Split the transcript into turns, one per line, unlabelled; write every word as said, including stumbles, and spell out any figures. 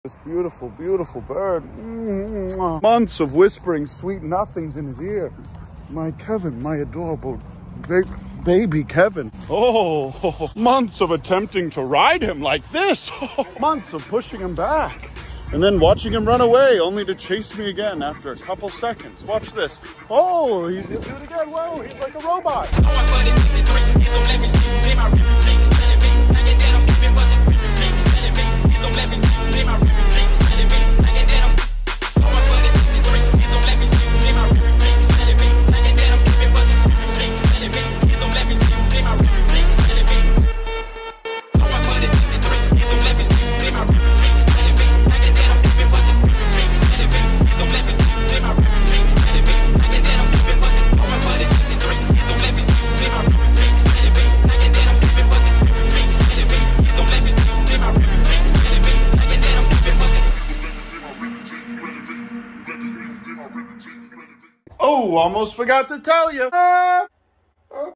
This beautiful, beautiful bird. Mm-hmm. Months of whispering sweet nothings in his ear. My Kevin, my adorable ba baby Kevin. Oh, months of attempting to ride him like this. Months of pushing him back. And then watching him run away, only to chase me again after a couple seconds. Watch this. Oh, he's gonna do it again. Whoa, he's like a robot. Oh, almost forgot to tell you. Uh,